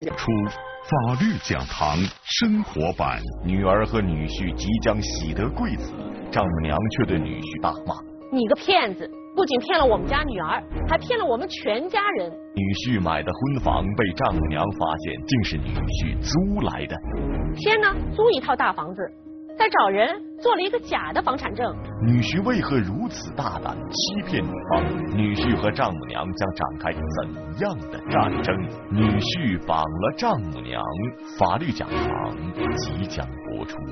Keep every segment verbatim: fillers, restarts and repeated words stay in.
出法律讲堂生活版，女儿和女婿即将喜得贵子，丈母娘却对女婿大骂：“ 你个骗子！不仅骗了我们家女儿，还骗了我们全家人。” 女婿买的婚房被丈母娘发现，竟是女婿租来的。 先呢租一套大房子，再找人做了一个假的房产证。 女婿为何如此大胆，欺骗女方？女婿和丈母娘将展开怎样的战争？女婿绑了丈母娘，法律讲堂即将播出。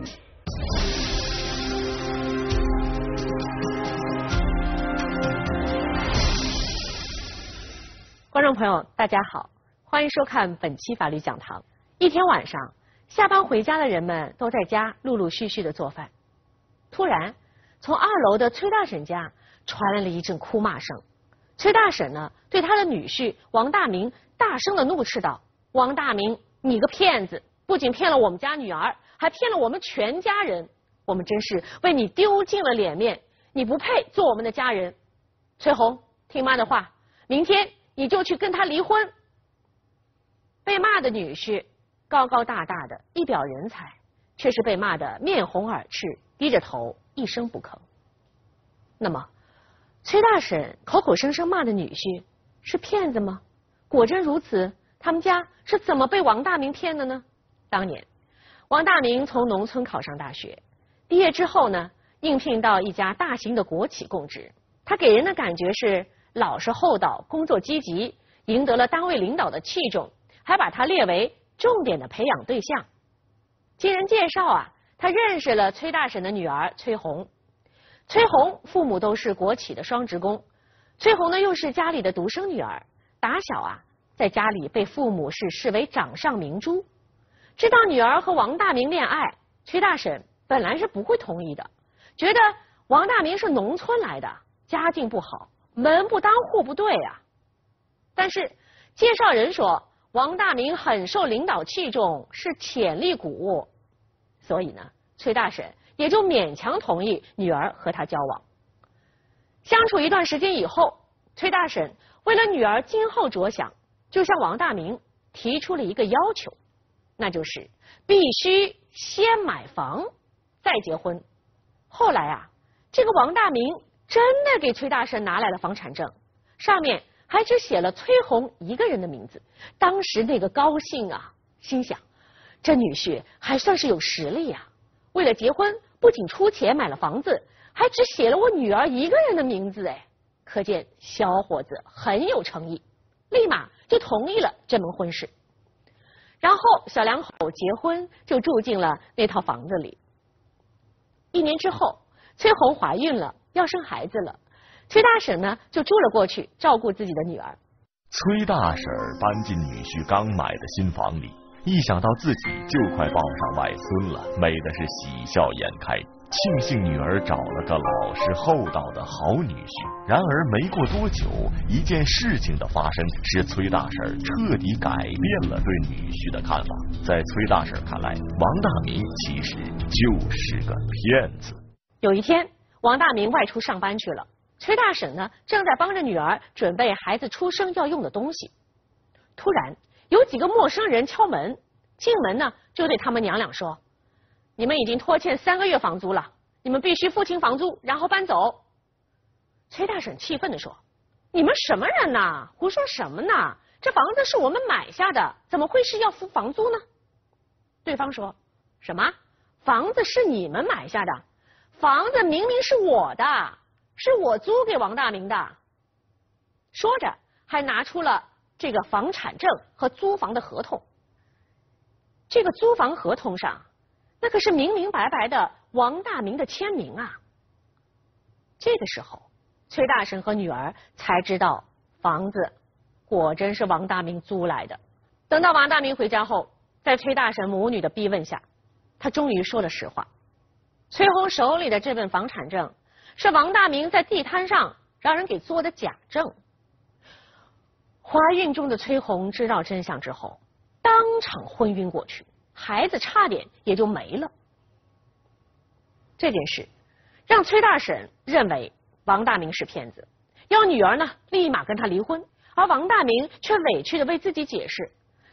观众朋友，大家好，欢迎收看本期法律讲堂。一天晚上，下班回家的人们都在家陆陆续续的做饭。突然，从二楼的崔大婶家传来了一阵哭骂声。崔大婶呢，对他的女婿王大明大声的怒斥道：“王大明，你个骗子！不仅骗了我们家女儿，还骗了我们全家人。我们真是为你丢尽了脸面，你不配做我们的家人。崔红，听妈的话，明天你就去跟他离婚。”被骂的女婿高高大大的，一表人才，却是被骂得面红耳赤，低着头一声不吭。那么，崔大婶口口声声骂的女婿是骗子吗？果真如此？他们家是怎么被王大明骗的呢？当年，王大明从农村考上大学，毕业之后呢，应聘到一家大型的国企供职。他给人的感觉是老实厚道，工作积极，赢得了单位领导的器重，还把他列为重点的培养对象。经人介绍啊，他认识了崔大婶的女儿崔红。崔红父母都是国企的双职工，崔红呢又是家里的独生女儿，打小啊在家里被父母是视为掌上明珠。知道女儿和王大明恋爱，崔大婶本来是不会同意的，觉得王大明是农村来的，家境不好，门不当户不对啊。但是介绍人说王大明很受领导器重，是潜力股，所以呢，崔大婶也就勉强同意女儿和他交往。相处一段时间以后，崔大婶为了女儿今后着想，就向王大明提出了一个要求，那就是必须先买房再结婚。后来啊，这个王大明真的给崔大婶拿来了房产证，上面还只写了崔红一个人的名字。当时那个高兴啊，心想这女婿还算是有实力啊，为了结婚不仅出钱买了房子，还只写了我女儿一个人的名字，哎，可见小伙子很有诚意，立马就同意了这门婚事。然后小两口结婚，就住进了那套房子里。一年之后，崔红怀孕了，要生孩子了，崔大婶呢就住了过去，照顾自己的女儿。 崔大婶搬进女婿刚买的新房里，一想到自己就快抱上外孙了，美的是喜笑颜开，庆幸女儿找了个老实厚道的好女婿。然而没过多久，一件事情的发生使崔大婶彻底改变了对女婿的看法。在崔大婶看来，王大明其实就是个骗子。 有一天，王大明外出上班去了，崔大婶呢正在帮着女儿准备孩子出生要用的东西。突然有几个陌生人敲门，进门呢就对他们娘俩说：“你们已经拖欠三个月房租了，你们必须付清房租，然后搬走。”崔大婶气愤地说：“你们什么人呐？胡说什么呢？这房子是我们买下的，怎么会是要付房租呢？”对方说：“什么？房子是你们买下的？房子明明是我的，是我租给王大明的。”说着还拿出了这个房产证和租房的合同。这个租房合同上，那可是明明白白的王大明的签名啊。这个时候，崔大婶和女儿才知道房子果真是王大明租来的。等到王大明回家后，在崔大婶母女的逼问下，他终于说了实话。崔红手里的这份房产证是王大明在地摊上让人给做的假证。怀孕中的崔红知道真相之后，当场昏晕过去，孩子差点也就没了。这件事让崔大婶认为王大明是骗子，要女儿呢立马跟他离婚，而王大明却委屈的为自己解释，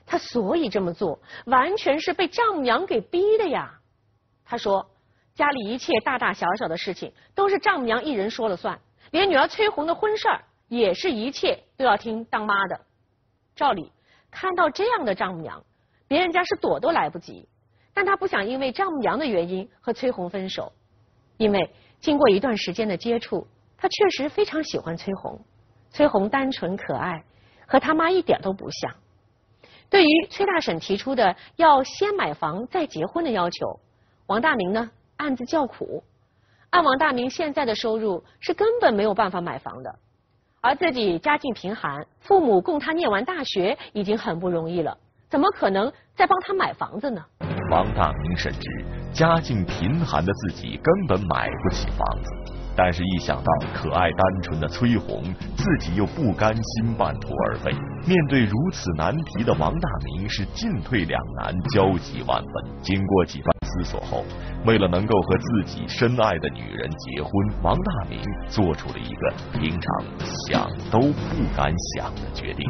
他所以这么做，完全是被丈母娘给逼的呀。他说，家里一切大大小小的事情都是丈母娘一人说了算，连女儿崔红的婚事儿也是一切都要听当妈的。照理看到这样的丈母娘，别人家是躲都来不及，但他不想因为丈母娘的原因和崔红分手，因为经过一段时间的接触，他确实非常喜欢崔红。崔红单纯可爱，和他妈一点都不像。对于崔大婶提出的要先买房再结婚的要求，王大明呢暗自叫苦。按王大明现在的收入是根本没有办法买房的，而自己家境贫寒，父母供他念完大学已经很不容易了，怎么可能再帮他买房子呢？ 王大明深知家境贫寒的自己根本买不起房子，但是一想到可爱单纯的崔红，自己又不甘心半途而废。面对如此难题的王大明是进退两难，焦急万分。经过几番思索后，为了能够和自己深爱的女人结婚，王大明做出了一个平常想都不敢想的决定。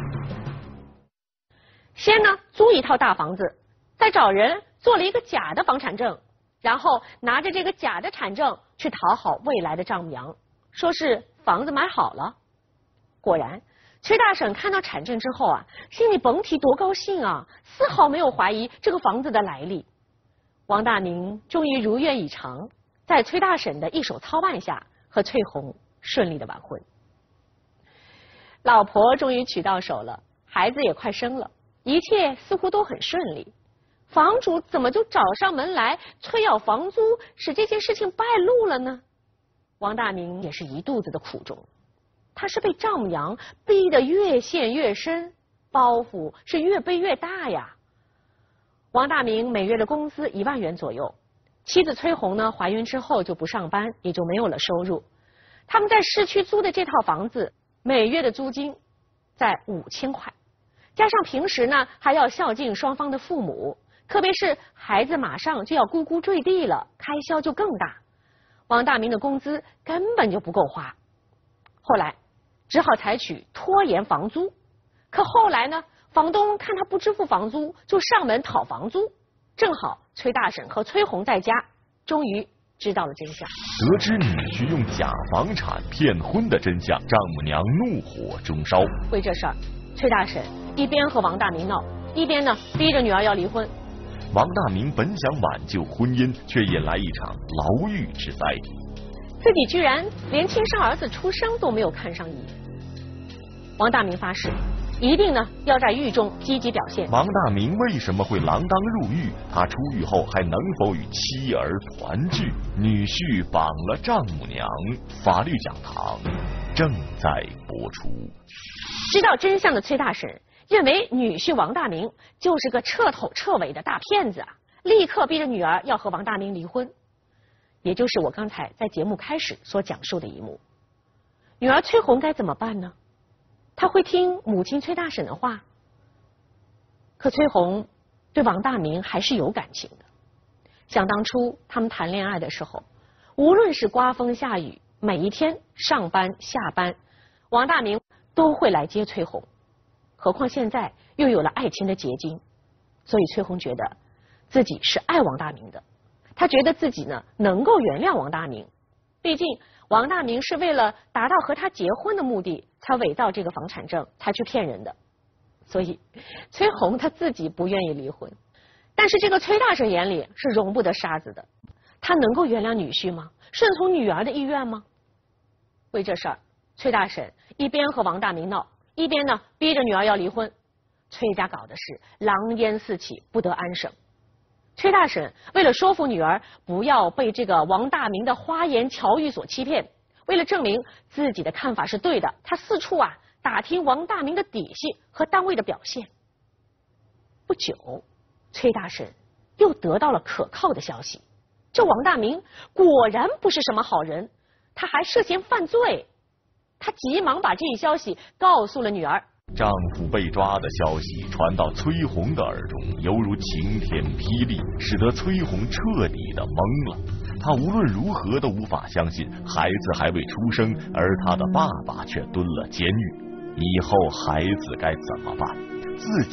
先呢租一套大房子，再找人做了一个假的房产证，然后拿着这个假的产证去讨好未来的丈母娘，说是房子买好了。果然，崔大婶看到产证之后啊，心里甭提多高兴啊，丝毫没有怀疑这个房子的来历。王大明终于如愿以偿，在崔大婶的一手操办下，和崔红顺利的完婚。老婆终于娶到手了，孩子也快生了，一切似乎都很顺利。房主怎么就找上门来催要房租，使这件事情败露了呢？王大明也是一肚子的苦衷，他是被丈母娘逼得越陷越深，包袱是越背越大呀。王大明每月的工资一万元左右，妻子崔红呢怀孕之后就不上班，也就没有了收入。他们在市区租的这套房子，每月的租金在五千块，加上平时呢还要孝敬双方的父母，特别是孩子马上就要呱呱坠地了，开销就更大。王大明的工资根本就不够花，后来只好采取拖延房租。可后来呢，房东看他不支付房租，就上门讨房租。正好崔大婶和崔红在家，终于知道了真相。 得知女婿用假房产骗婚的真相，丈母娘怒火中烧。 为这事儿，崔大婶一边和王大明闹，一边呢逼着女儿要离婚。 王大明本想挽救婚姻，却引来一场牢狱之灾。 自己居然连亲生儿子出生都没有看上一眼。王大明发誓，一定呢要在狱中积极表现。 王大明为什么会锒铛入狱？他出狱后还能否与妻儿团聚？女婿绑了丈母娘，法律讲堂正在播出。 知道真相的崔大婶认为女婿王大明就是个彻头彻尾的大骗子啊，立刻逼着女儿要和王大明离婚。也就是我刚才在节目开始所讲述的一幕。女儿崔红该怎么办呢？她会听母亲崔大婶的话？可崔红对王大明还是有感情的。想当初他们谈恋爱的时候，无论是刮风下雨，每一天上班下班，王大明都会来接崔红。何况现在又有了爱情的结晶，所以崔红觉得自己是爱王大明的。他觉得自己呢能够原谅王大明，毕竟王大明是为了达到和他结婚的目的才伪造这个房产证，才去骗人的。所以崔红他自己不愿意离婚，但是这个崔大婶眼里是容不得沙子的。他能够原谅女婿吗？顺从女儿的意愿吗？为这事儿，崔大婶一边和王大明闹，一边呢逼着女儿要离婚。崔家搞的是狼烟四起，不得安生。崔大婶为了说服女儿不要被这个王大明的花言巧语所欺骗，为了证明自己的看法是对的，她四处啊打听王大明的底细和单位的表现。不久，崔大婶又得到了可靠的消息，这王大明果然不是什么好人，他还涉嫌犯罪。她急忙把这一消息告诉了女儿。 丈夫被抓的消息传到崔红的耳中，犹如晴天霹雳，使得崔红彻底的懵了。她无论如何都无法相信孩子还未出生，而她的爸爸却蹲了监狱。以后孩子该怎么办？自己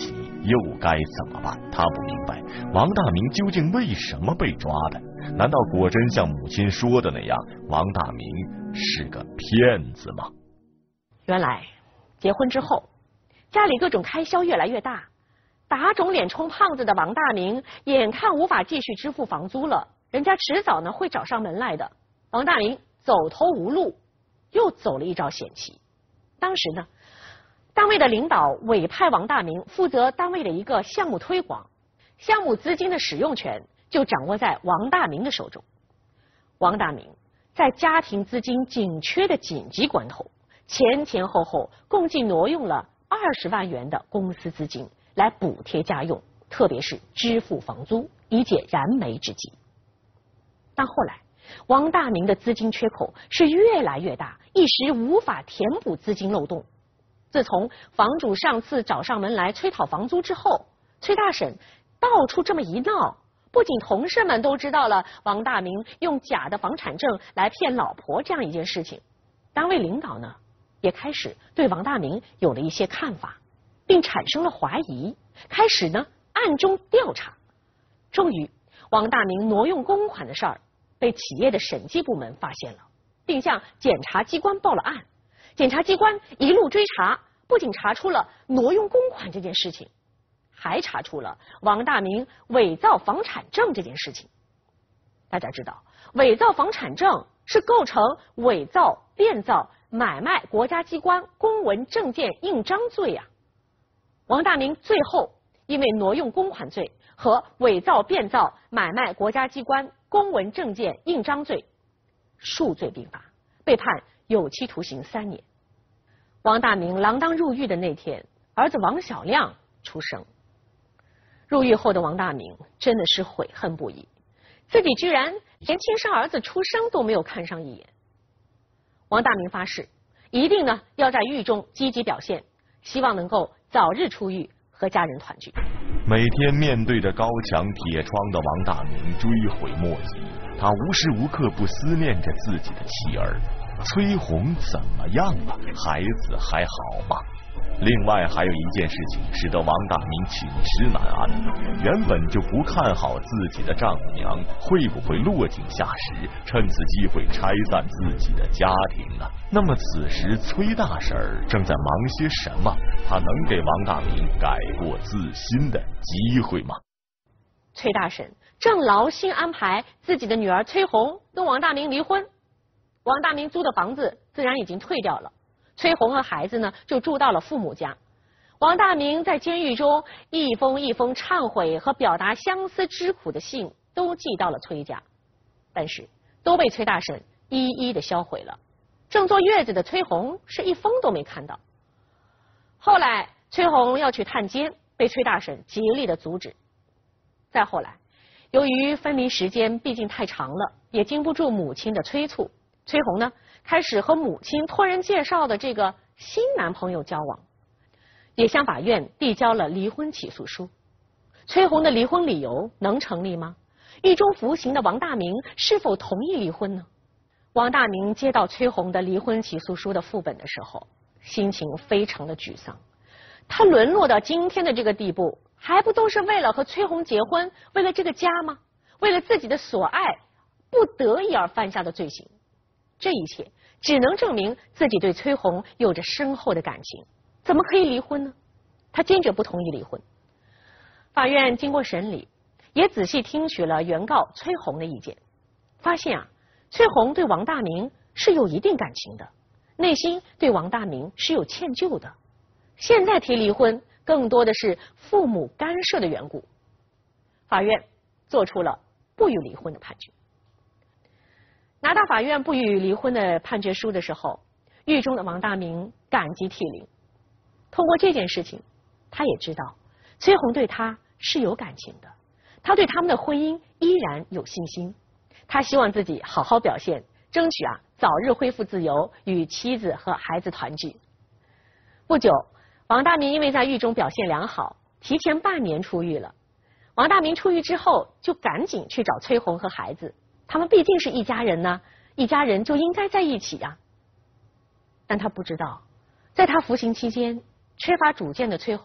又该怎么办？他不明白王大明究竟为什么被抓的？难道果真像母亲说的那样，王大明是个骗子吗？ 原来结婚之后，家里各种开销越来越大，打肿脸充胖子的王大明眼看无法继续支付房租了，人家迟早呢会找上门来的。王大明走投无路，又走了一招险棋。当时呢，单位的领导委派王大明负责单位的一个项目推广，项目资金的使用权就掌握在王大明的手中。王大明在家庭资金紧缺的紧急关头，前前后后共计挪用了二十万元的公司资金来补贴家用，特别是支付房租，以解燃眉之急。但后来王大明的资金缺口是越来越大，一时无法填补资金漏洞。自从房主上次找上门来催讨房租之后，崔大婶到处这么一闹，不仅同事们都知道了王大明用假的房产证来骗老婆这样一件事情，单位领导呢也开始对王大明有了一些看法，并产生了怀疑，开始呢暗中调查。终于王大明挪用公款的事儿被企业的审计部门发现了，并向检察机关报了案。检察机关一路追查，不仅查出了挪用公款这件事情，还查出了王大明伪造房产证这件事情。大家知道，伪造房产证是构成伪造、变造、买卖国家机关公文证件印章罪啊。王大明最后因为挪用公款罪和伪造、变造、买卖国家机关公文证件印章罪数罪并罚，被判有期徒刑三年。王大明锒铛入狱的那天，儿子王小亮出生。入狱后的王大明真的是悔恨不已，自己居然连亲生儿子出生都没有看上一眼。王大明发誓，一定呢要在狱中积极表现，希望能够早日出狱和家人团聚。 每天面对着高墙铁窗的王大明追悔莫及，他无时无刻不思念着自己的妻儿。崔红怎么样了？孩子还好吗？另外还有一件事情使得王大明寝食难安，原本就不看好自己的丈母娘会不会落井下石，趁此机会拆散自己的家庭呢？那么此时崔大婶正在忙些什么？她能给王大明改过自新的机会吗？ 崔大婶正劳心安排自己的女儿崔红跟王大明离婚，王大明租的房子自然已经退掉了，崔红和孩子呢就住到了父母家。王大明在监狱中一封一封忏悔和表达相思之苦的信都寄到了崔家，但是都被崔大婶一一的销毁了。正坐月子的崔红是一封都没看到。后来崔红要去探监，被崔大婶极力的阻止。再后来，由于分离时间毕竟太长了，也经不住母亲的催促，崔红呢开始和母亲托人介绍的这个新男朋友交往，也向法院递交了离婚起诉书。崔红的离婚理由能成立吗？狱中服刑的王大明是否同意离婚呢？王大明接到崔红的离婚起诉书的副本的时候，心情非常的沮丧。他沦落到今天的这个地步，还不都是为了和崔红结婚，为了这个家吗？为了自己的所爱不得已而犯下的罪行。这一切只能证明自己对崔红有着深厚的感情，怎么可以离婚呢？他坚决不同意离婚。法院经过审理，也仔细听取了原告崔红的意见，发现啊，崔红对王大明是有一定感情的，内心对王大明是有歉疚的。现在提离婚更多的是父母干涉的缘故，法院做出了不予离婚的判决。拿到法院不予离婚的判决书的时候，狱中的王大明感激涕零。通过这件事情，他也知道崔红对他是有感情的，他对他们的婚姻依然有信心。他希望自己好好表现，争取啊早日恢复自由，与妻子和孩子团聚。不久，王大明因为在狱中表现良好，提前半年出狱了。王大明出狱之后，就赶紧去找崔红和孩子，他们毕竟是一家人呢，一家人就应该在一起呀。但他不知道，在他服刑期间，缺乏主见的崔红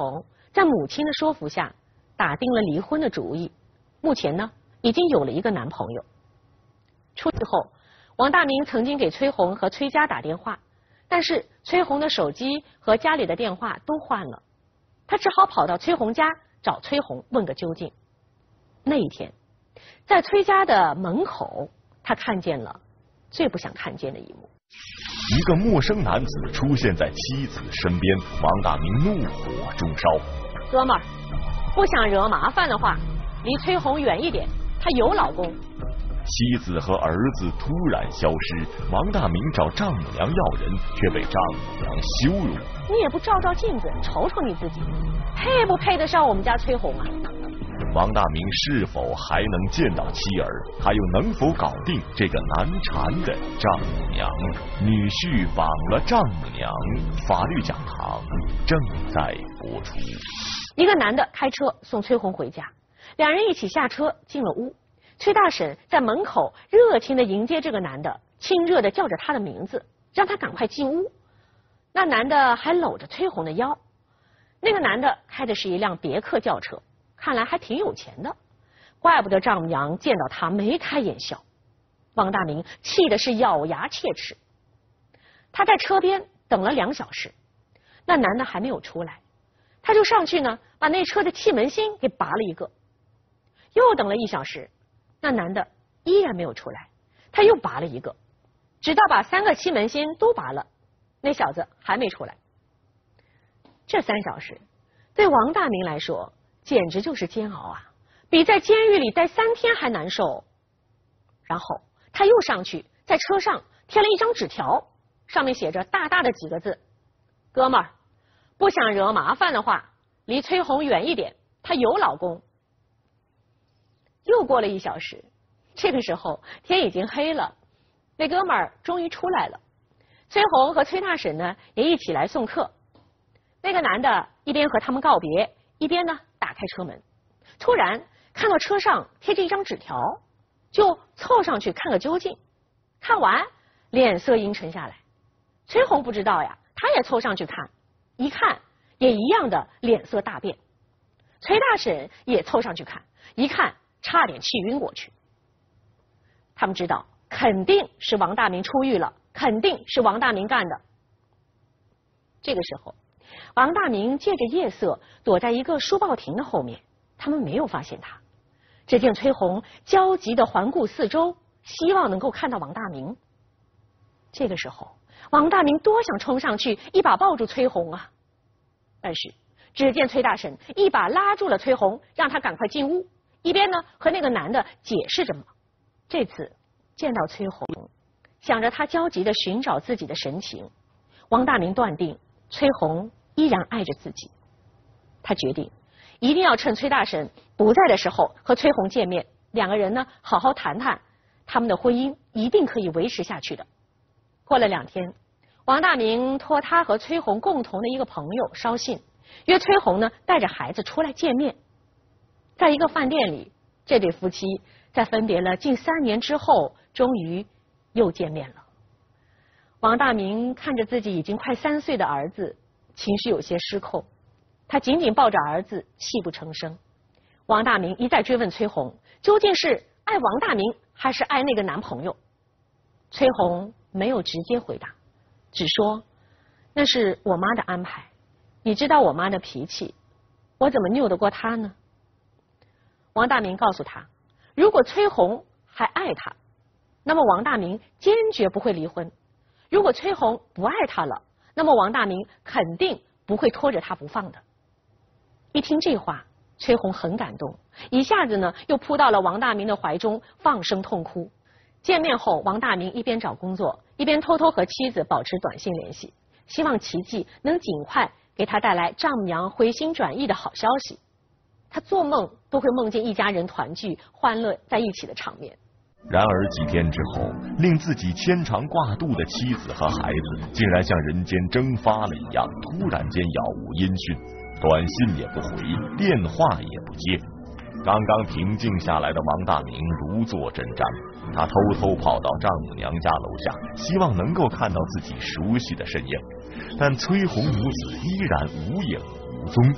在母亲的说服下，打定了离婚的主意。目前呢，已经有了一个男朋友。出事后，王大明曾经给崔红和崔家打电话，但是崔红的手机和家里的电话都换了，他只好跑到崔红家找崔红问个究竟。那一天，在崔家的门口，他看见了最不想看见的一幕。 一个陌生男子出现在妻子身边，王大明怒火中烧。 哥们儿，不想惹麻烦的话，离崔红远一点，她有老公。 妻子和儿子突然消失，王大明找丈母娘要人，却被丈母娘羞辱。 你也不照照镜子，瞅瞅你自己，配不配得上我们家崔红啊？ 王大明是否还能见到妻儿？他又能否搞定这个难缠的丈母娘？女婿绑了丈母娘，法律讲堂正在播出。 一个男的开车送崔红回家，两人一起下车进了屋。崔大婶在门口热情地迎接这个男的，亲热地叫着他的名字，让他赶快进屋。那男的还搂着崔红的腰。那个男的开的是一辆别克轿车，看来还挺有钱的，怪不得丈母娘见到他眉开眼笑。王大明气的是咬牙切齿。他在车边等了两小时，那男的还没有出来，他就上去呢，把那车的气门芯给拔了一个。又等了一小时，那男的依然没有出来，他又拔了一个，直到把三个气门芯都拔了，那小子还没出来。这三小时对王大明来说简直就是煎熬啊，比在监狱里待三天还难受。然后他又上去，在车上贴了一张纸条，上面写着大大的几个字：哥们儿，不想惹麻烦的话，离崔红远一点，她有老公。又过了一小时，这个时候天已经黑了，那哥们儿终于出来了。崔红和崔大婶呢也一起来送客。那个男的一边和他们告别，一边呢打开车门，突然看到车上贴着一张纸条，就凑上去看个究竟。看完脸色阴沉下来。崔红不知道呀，他也凑上去看，一看也一样的脸色大变。崔大婶也凑上去看，一看差点气晕过去。他们知道肯定是王大明出狱了，肯定是王大明干的。这个时候王大明借着夜色躲在一个书报亭的后面，他们没有发现他。只见崔红焦急地环顾四周，希望能够看到王大明。这个时候王大明多想冲上去一把抱住崔红啊，但是只见崔大婶一把拉住了崔红，让他赶快进屋，一边呢和那个男的解释着嘛。这次见到崔红，想着他焦急地寻找自己的神情，王大明断定崔红依然爱着自己。他决定一定要趁崔大婶不在的时候和崔红见面，两个人呢好好谈谈，他们的婚姻一定可以维持下去的。过了两天，王大明托他和崔红共同的一个朋友捎信，约崔红呢带着孩子出来见面。在一个饭店里，这对夫妻在分别了近三年之后，终于又见面了。王大明看着自己已经快三岁的儿子，情绪有些失控，他紧紧抱着儿子，泣不成声。王大明一再追问崔红，究竟是爱王大明还是爱那个男朋友？崔红没有直接回答，只说那是我妈的安排，你知道我妈的脾气，我怎么拗得过她呢？王大明告诉他，如果崔红还爱他，那么王大明坚决不会离婚；如果崔红不爱他了，那么王大明肯定不会拖着他不放的。一听这话，崔红很感动，一下子呢又扑到了王大明的怀中，放声痛哭。见面后，王大明一边找工作，一边偷偷和妻子保持短信联系，希望奇迹能尽快给他带来丈母娘回心转意的好消息。他做梦都会梦见一家人团聚，欢乐在一起的场面。 然而几天之后，令自己牵肠挂肚的妻子和孩子竟然像人间蒸发了一样，突然间杳无音讯，短信也不回，电话也不接。刚刚平静下来的王大明如坐针毡，他偷偷跑到丈母娘家楼下，希望能够看到自己熟悉的身影，但崔红母子依然无影无踪。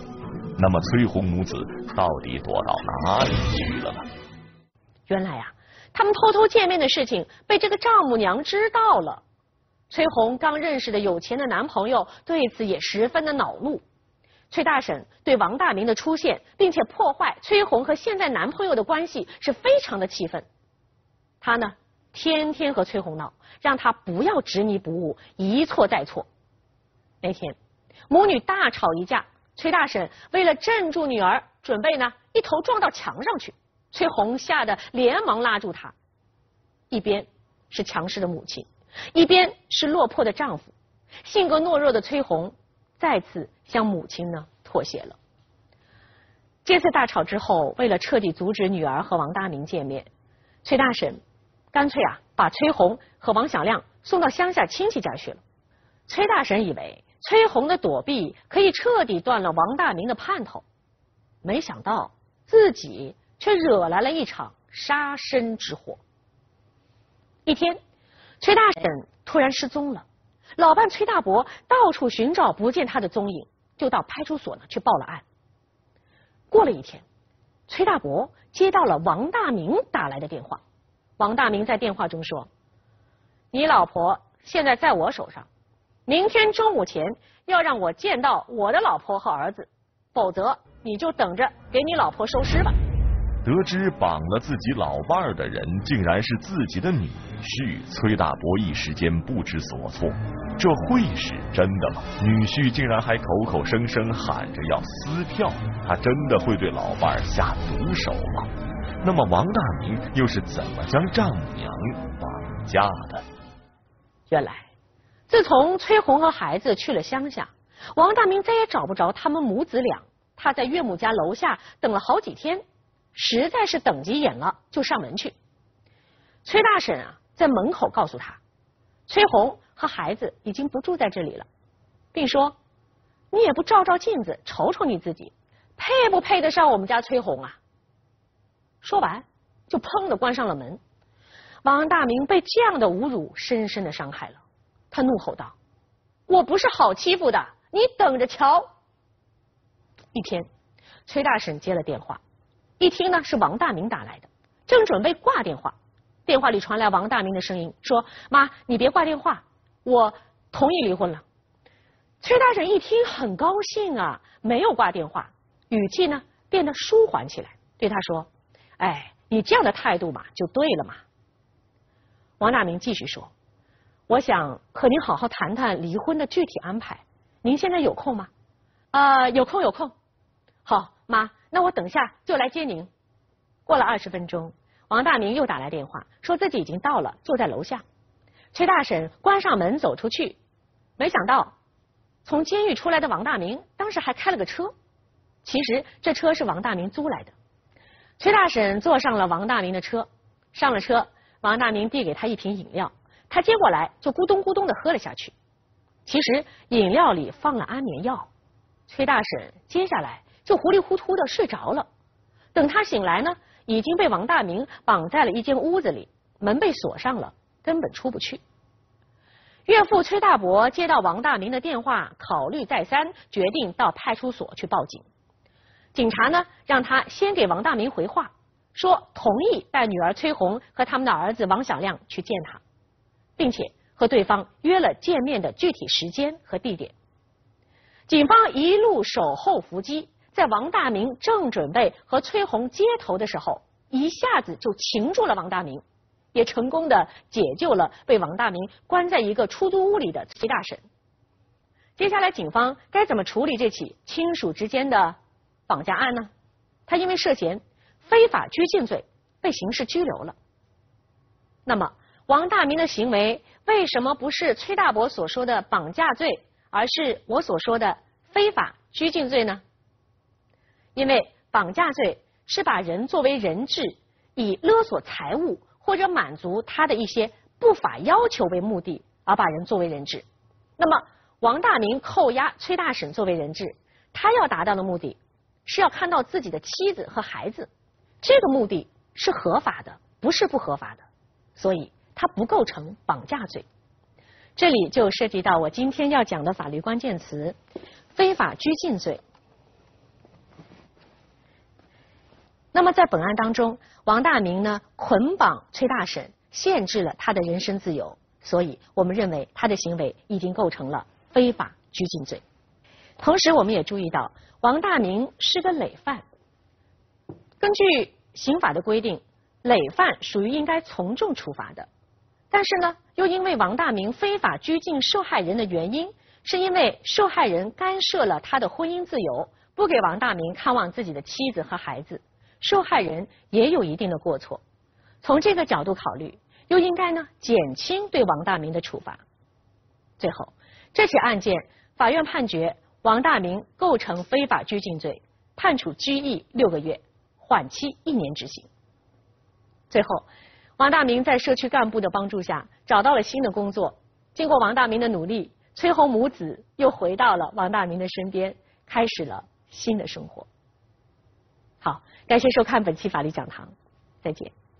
那么崔红母子到底躲到哪里去了呢？ 原来啊，他们偷偷见面的事情被这个丈母娘知道了。崔红刚认识的有钱的男朋友对此也十分的恼怒。崔大婶对王大明的出现并且破坏崔红和现在男朋友的关系是非常的气愤。她呢，天天和崔红闹，让他不要执迷不悟，一错再错。那天母女大吵一架，崔大婶为了镇住女儿，准备呢一头撞到墙上去。崔红吓得连忙拉住她。一边是强势的母亲，一边是落魄的丈夫，性格懦弱的崔红再次向母亲呢妥协了。这次大吵之后，为了彻底阻止女儿和王大明见面，崔大婶干脆啊把崔红和王小亮送到乡下亲戚家去了。崔大婶以为崔红的躲避可以彻底断了王大明的盼头，没想到自己却惹来了一场杀身之祸。一天，崔大婶突然失踪了，老伴崔大伯到处寻找不见她的踪影，就到派出所呢去报了案。过了一天，崔大伯接到了王大明打来的电话。王大明在电话中说：“你老婆现在在我手上，明天中午前要让我见到我的老婆和儿子，否则你就等着给你老婆收尸吧。” 得知绑了自己老伴儿的人竟然是自己的女婿，崔大伯一时间不知所措。这会是真的吗？女婿竟然还口口声声喊着要撕票，他真的会对老伴儿下毒手吗？那么王大明又是怎么将丈母娘绑架的？ 原来，自从崔红和孩子去了乡下，王大明再也找不着他们母子俩。他在岳母家楼下等了好几天，实在是等急眼了，就上门去。崔大婶啊，在门口告诉他，崔红和孩子已经不住在这里了，并说：“你也不照照镜子，瞅瞅你自己，配不配得上我们家崔红啊？”说完，就砰的关上了门。王大明被这样的侮辱深深的伤害了，他怒吼道：“我不是好欺负的，你等着瞧！”一天，崔大婶接了电话，一听呢是王大明打来的，正准备挂电话，电话里传来王大明的声音，说：“妈，你别挂电话，我同意离婚了。”崔大婶一听很高兴啊，没有挂电话，语气呢变得舒缓起来，对他说：“哎，你这样的态度嘛，就对了嘛。”王大明继续说：“我想和您好好谈谈离婚的具体安排，您现在有空吗？”“啊、呃，有空有空。”“好，妈，那我等下就来接您。”过了二十分钟，王大明又打来电话，说自己已经到了，就在楼下。崔大婶关上门走出去，没想到从监狱出来的王大明当时还开了个车，其实这车是王大明租来的。崔大婶坐上了王大明的车，上了车，王大明递给他一瓶饮料，他接过来就咕咚咕咚的喝了下去。其实饮料里放了安眠药，崔大婶接下来就糊里糊涂的睡着了。等他醒来呢，已经被王大明绑在了一间屋子里，门被锁上了，根本出不去。岳父崔大伯接到王大明的电话，考虑再三，决定到派出所去报警。警察呢，让他先给王大明回话，说同意带女儿崔红和他们的儿子王小亮去见他，并且和对方约了见面的具体时间和地点。警方一路守候伏击，在王大明正准备和崔红接头的时候，一下子就擒住了王大明，也成功的解救了被王大明关在一个出租屋里的崔大婶。接下来警方该怎么处理这起亲属之间的绑架案呢？他因为涉嫌非法拘禁罪被刑事拘留了。那么王大明的行为为什么不是崔大伯所说的绑架罪，而是我所说的非法拘禁罪呢？因为绑架罪是把人作为人质，以勒索财物或者满足他的一些不法要求为目的而把人作为人质。那么王大明扣押崔大婶作为人质，他要达到的目的是要看到自己的妻子和孩子，这个目的是合法的，不是不合法的，所以他不构成绑架罪。这里就涉及到我今天要讲的法律关键词——非法拘禁罪。 那么在本案当中，王大明呢捆绑崔大婶，限制了他的人身自由，所以我们认为他的行为已经构成了非法拘禁罪。同时，我们也注意到王大明是个累犯。根据刑法的规定，累犯属于应该从重处罚的，但是呢，又因为王大明非法拘禁受害人的原因，是因为受害人干涉了他的婚姻自由，不给王大明看望自己的妻子和孩子，受害人也有一定的过错。从这个角度考虑，又应该呢减轻对王大明的处罚。最后，这起案件法院判决王大明构成非法拘禁罪，判处拘役六个月，缓期一年执行。最后，王大明在社区干部的帮助下找到了新的工作。经过王大明的努力，崔红母子又回到了王大明的身边，开始了新的生活。好，感谢收看本期法律讲堂，再见。